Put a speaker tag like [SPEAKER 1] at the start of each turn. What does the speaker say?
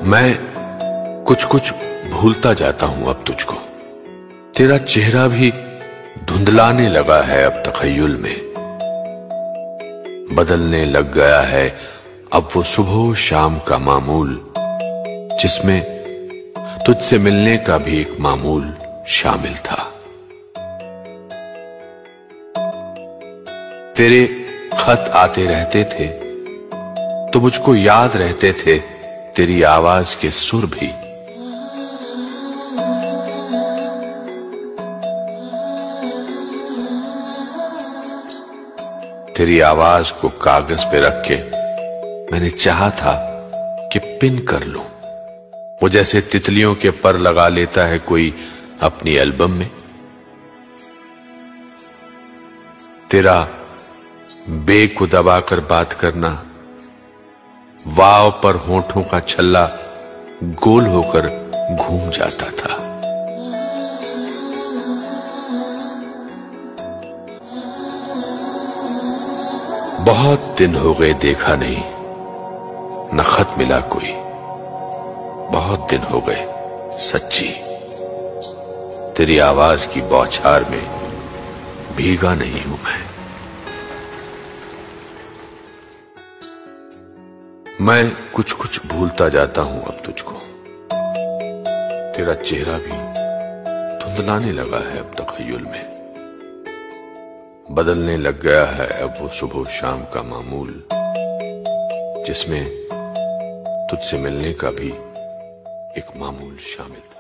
[SPEAKER 1] मैं कुछ कुछ भूलता जाता हूं अब तुझको। तेरा चेहरा भी धुंधलाने लगा है अब तखय्युल में। बदलने लग गया है अब वो सुबह शाम का मामूल, जिसमें तुझसे मिलने का भी एक मामूल शामिल था। तेरे खत आते रहते थे तो मुझको याद रहते थे तेरी आवाज के सुर भी। तेरी आवाज को कागज पे रख के मैंने चाहा था कि पिन कर लूं, वो जैसे तितलियों के पर लगा लेता है कोई अपनी एल्बम में। तेरा बे को दबाकर बात करना, वाव पर होठों का छल्ला गोल होकर घूम जाता था। बहुत दिन हो गए देखा नहीं, न खत मिला कोई। बहुत दिन हो गए सच्ची, तेरी आवाज की बौछार में भीगा नहीं हूं मैं कुछ कुछ भूलता जाता हूं अब तुझको। तेरा चेहरा भी धुंधलाने लगा है अब तखय्युल में। बदलने लग गया है अब वो सुबह शाम का मामूल, जिसमें तुझसे मिलने का भी एक मामूल शामिल था।